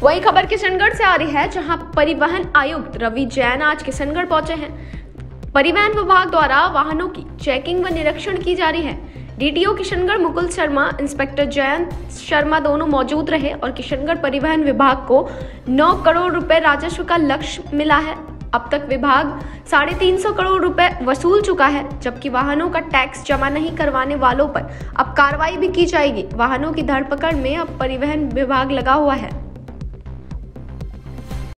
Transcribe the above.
वही खबर किशनगढ़ से आ रही है, जहां परिवहन आयुक्त रवि जैन आज किशनगढ़ पहुंचे हैं। परिवहन विभाग द्वारा वाहनों की चेकिंग व निरीक्षण की जा रही है। डीटीओ किशनगढ़ मुकुल शर्मा, इंस्पेक्टर जयंत शर्मा दोनों मौजूद रहे और किशनगढ़ परिवहन विभाग को 9 करोड़ रुपए राजस्व का लक्ष्य मिला है। अब तक विभाग 350 करोड़ रुपए वसूल चुका है, जबकि वाहनों का टैक्स जमा नहीं करवाने वालों पर अब कार्रवाई भी की जाएगी। वाहनों की धरपकड़ में अब परिवहन विभाग लगा हुआ है।